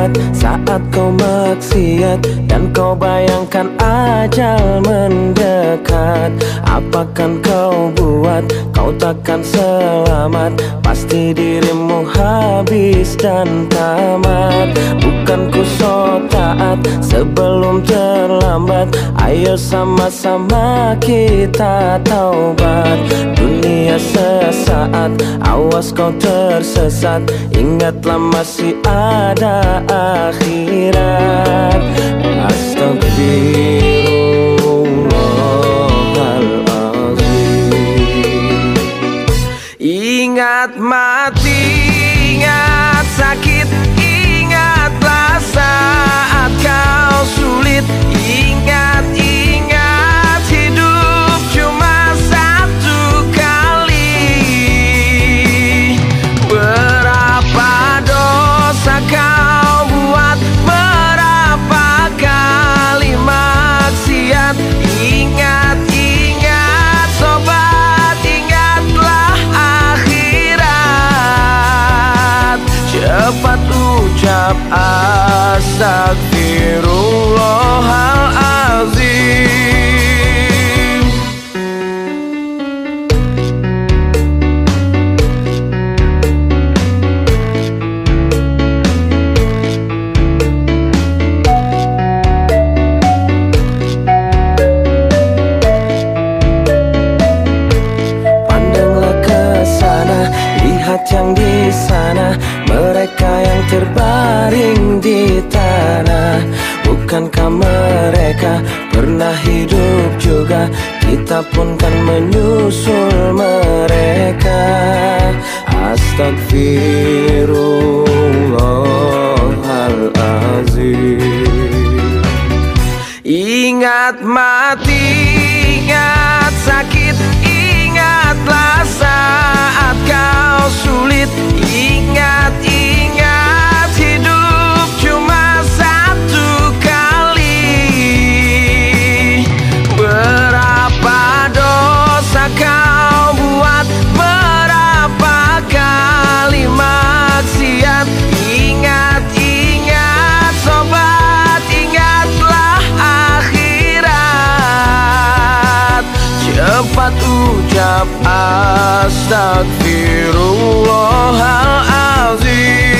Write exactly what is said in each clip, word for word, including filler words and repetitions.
buat saat kau maksiat dan kau bayangkan ajal mendekat? Apakan kau buat, kau takkan selamat. Pasti dirimu habis dan tamat. Bukan ku so taat sebelum terlambat. Ayo sama-sama kita taubat. Dunia sesaat, awas kau tersesat. Ingatlah masih ada akhirat. Astagfirullahaladzim. Ingat mati, ingat sakit, ingatlah saat kau sulit. Ingat, ingat hidup cuma satu kali. Berapa dosa kau buat, berapa kali maksiat. Ingat, ingat sobat, ingatlah akhirat. Cepat ucap astagfirullahaladzim. Pandanglah ke sana, lihat yang di sana, mereka yang terbaring di tanah. Bukankah mereka pernah hidup juga? Kita pun kan menyusul mereka. Astagfirullahaladzim. Ingat mati, ingat sakit, ingatlah saat kau sulit. Ingat, ingat hidup cuma satu kali. Berapa dosa kau buat, berapa kali maksiat. Ingat, ingat sobat, ingatlah akhirat. Cepat ucap astagfirullahaladzim.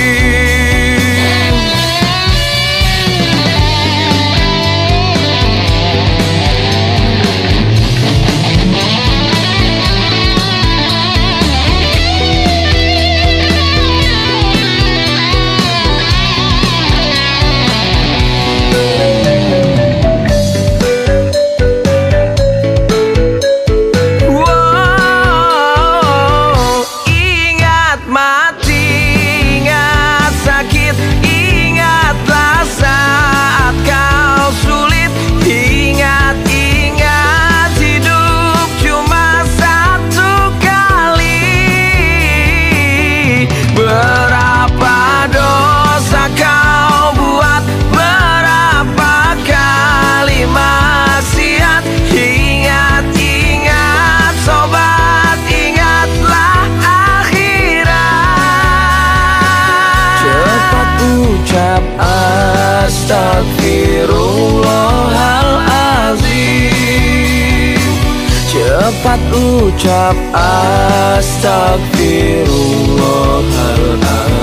Berapa dosa kau buat, berapa kali maksiat. Ingat, ingat sobat, ingatlah akhirat. Cepat ucap astagfirullahaladzim. Cepat ucap astagfirullahaladzim.